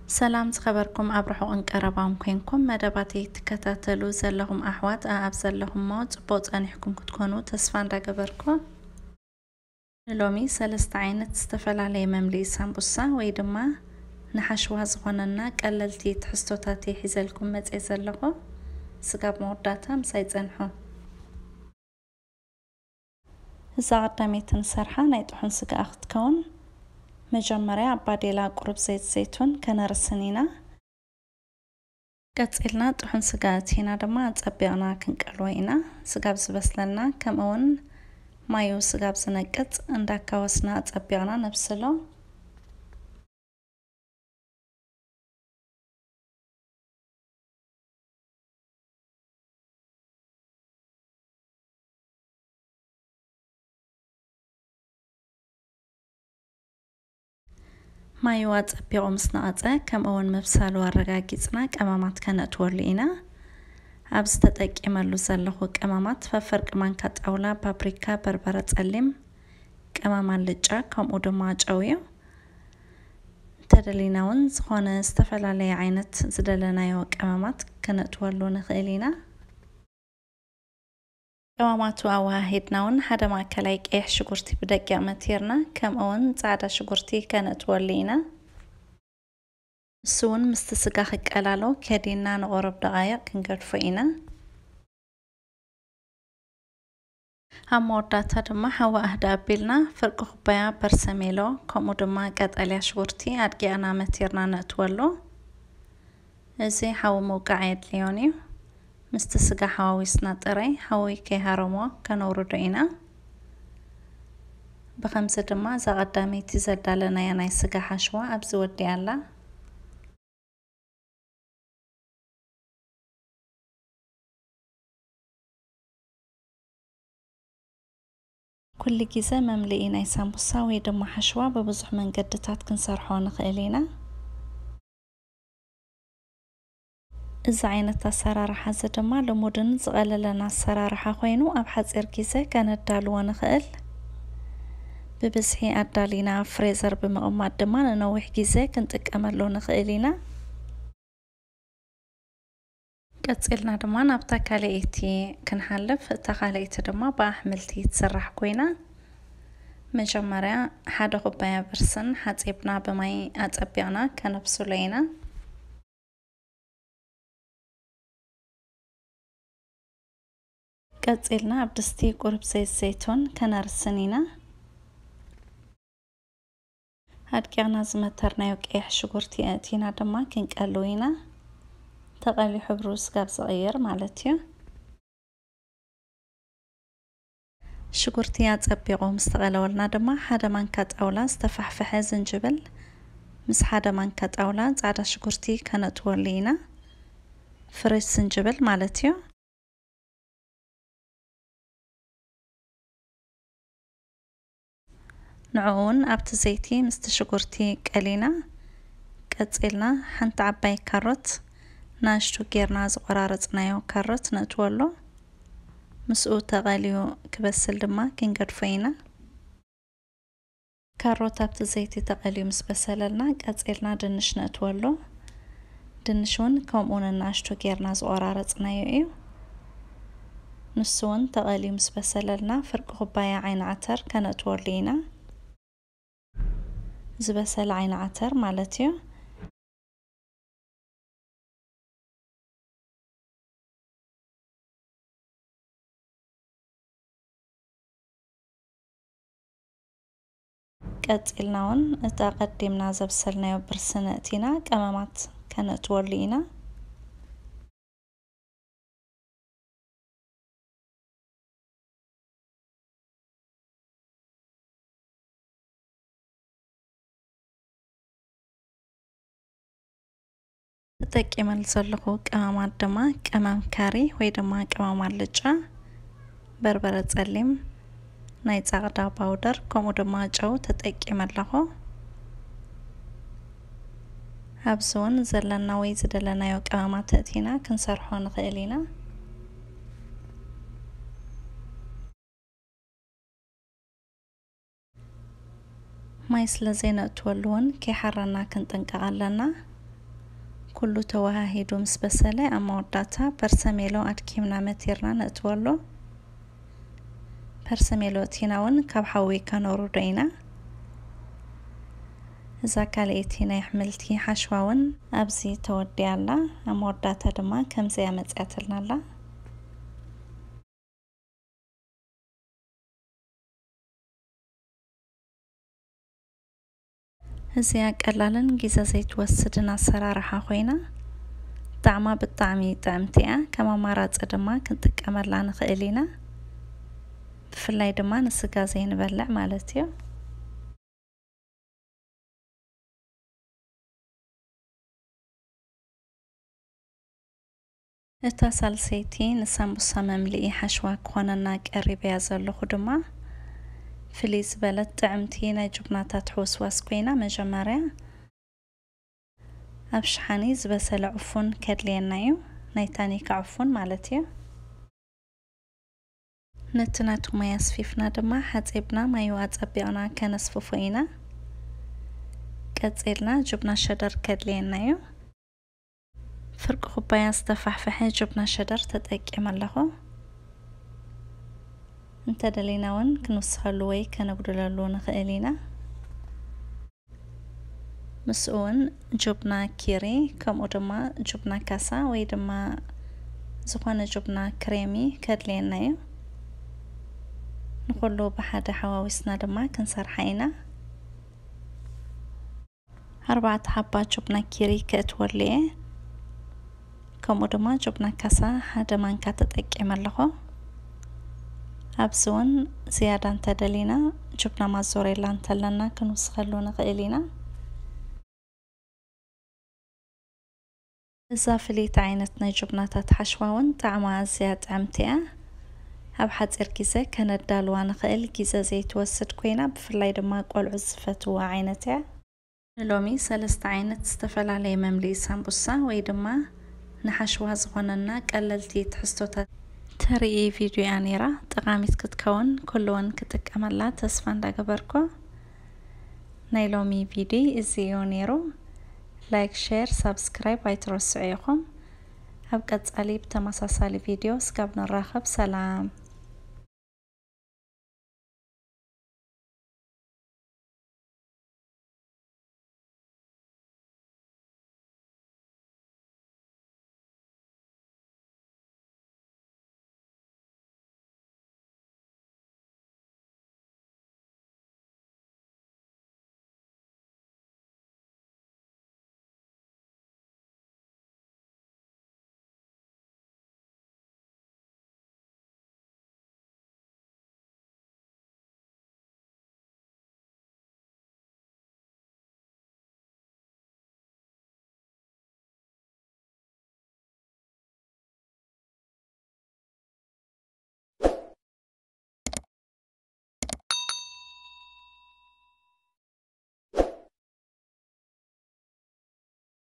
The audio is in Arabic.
سلام تخبركم أبرحوا انقربام كوينكم مدباتي تكتاتلو زلهم أحوات زلهم موت بوت أنحكم كتكونوا تسفان راقبركم لومي سلست عينت استفل علي مملي سامبوسا ويدما نحشوها زغننا قللتي تحستوتاتي حزلكم متعي زلغو سقاب موداتا مسايد زنحو إذا قداميتن سرحة نايتوحن سقا أختكون مجمري عباديلا قرب زيت زيتون كنرسنينا قصيلنا طحن سقاتينا دما صبيقنا كنقلوينا سقاب زبسلنا كمون مايو سقاب سنقط انداكاوسنا صبيقنا نبسلو مايو صبيقو مسناقصه كمون مبسالو አረጋጊጽና ቀማማት ከነትወልኢና አብዝ ተጠቂመሉ ዘለኹ ቀማማት ፈፈርቅ ማንካ ጣውላ ፓፕሪካ በርበረ ጸሊም ቀማማ ልጫ ከምኡ ድማ ጨውዮ ተደሊናውን ዝኾነ ዝተፈላልየ ዓይነት ዝደለናዮ ቀማማት ከነትወሉ ንኽእሊና ቀማማቱ አዋሂድናውን ሓደ ማከላይ ቀይሕ ሽጉርቲ ብደቂቅ መቲርና ከምኡውን ጻዕዳ ሽጉርቲ ከነትወልኢና سون مستسقا خقلالو كدينا نقرب دقايق كنقدفو إنا همورداتا دما حوا أهدا بيلنا فرق خبايا برسميلو كومو دما قطاليا شغورتي أدقي أنا متيرنا نتولو ازي حوا موقعيد ليونيو مستسقا حواويسنا طري حوي كي هارمو كنوردو إنا بخمسة دما زا قدامي تزدالنا ياناي سقا حشوا أبزو ودي الله كل جزء مملئين سامبوسا ويدم حشوة ببزح من قدتات كنسرحو نخيلينا إذا عينة السرارحة زدما لمدن زغل لنا السرارحة خوينو أبحث إركيزة كانت دالو نخيل ببزحي أدالينا فريزر بمقومات دما نوح جزء كنت أكملو نخيلينا قصيلنا دما نبتا كاليتي كنحلف تخاليتي دما باحملتي تسرح كوينا مجمريا حدا خبايا برسن حتيبنا بماي أتبعنا كنبسو لينا قصيلنا بدستي قرب زيت زيتون كنرسنينا هادكينا زمترنا يوكيح شغورتي أتينا دما كنقلوينا تقلي حبرو سقاب صغير مالتيو شغورتي أتصبيقو مستغلولنا دما حدا مانكات أولا استفحفح زنجبل مس حدا مانكات أولا زعدا شغورتي كانت ولينا فريش زنجبل مالتيو نعون أبت زيتي مست شغورتي قلينا قصيلنا حنت عباي كاروت ناشتو غيرنا زقرارصنايو كاروت نتولو مسؤو تغاليو كبسل دما كنقدفينا كاروت ابت زيتي تغاليو مسبسللنا قصيلنا دنش نتولو دنشون كمون ناشتو غيرنا زقرارصنايو ايو نسون تغاليو مسبسللنا فرق خبايا عين عتر كنتولينا زبسل عين عتر مالتيو قصيلناون اتا قدمنا زبسلنايو برسنتينا قمامات كنتولينا تقيمل زلخو قمامات دما قمام كاري وي دما قمام الجا بربره ጸሊም ናይ ጻዕዳ ፓውደር ከምኡ ድማ ጨው ተጠቂመለኹ ኣብዞን ዘለና ወይ ዝደለናዮ ቀማማት እቲና ክንሰርሖ ንኽእሊና ማይ ስለዘይነእትወሉውን ከይሓረና ክንጥንቀቕ ኣለና كله توهاهيدو مس بسله أما وداتا برسميلو أدكيمنا متيرنا نتولو برسميلو تيناون كاب حوي كانورو دينا إذا كاليتينا يحملتي حشواون أبزي تودي الله أما وداتا دما كم زي متقاتلنا الله هزيا قلالن جيزا زيت وسدنا سرارحا خوينا طعما بالطعمي طعمتيا كما مرات دما كنتقمرلا نخيلينا بفلاي دما نسغا زي نبلع مالتيو اتا سالسيتي نسامبوسا مملئي حشوا كوننا قريبيا زلخو دما فليس بلد طعمتي ناي جبناتات حوس واسكوينا مجمريا أبشحاني زبسل عفون كدلينايو نايتاني كعفون مالتيو نتناتو ما يصفيفنا دما حتيبنا ما يواصبيونا كنصففوينا كتسيلنا جبنا شدر كدلينايو فرق خبايا استفحفحي جبنا شدر تتقيملهو انت دليناون كنوسخلو وي كنغدللو نخيلينا مسؤون جبنا كيري كم أدما جبنا كاسا ويدما زخانة جبنا كريمي كدلينايو نقولو بحد حواوسنا دما كنسر حينا 4 حبات جبنا كيري كتولي كم أدما جبنا كاسا حدا مانكا تتقيملهو أبزون زيادة تدلينا جبنا مازوريلا انتلنا كنوسخلو نخيلينا إضافة لي تعينتنا جبناتات حشواون طعمها زياد عمتيا هب حصير كيسه كندالو نخيل كيسه زيت وسد كوينا بفلاي دما قلع زفتو عينتيا لومي 3 عينت استفلالي مملي سامبوسا وي دما نحشوا زغوننا قللتي تحستوتا تري فيديو انيرا طقاميت كتكون كلون كتقملا تسفا እንዳገበርኩ ናይ ሎሚ ቪዲዮ እዚዮ ነይሩ لايك شير سبسكرايب ايترسعيكم هبقى تسألي بتماساسالي فيديو سكاب نراخب سلام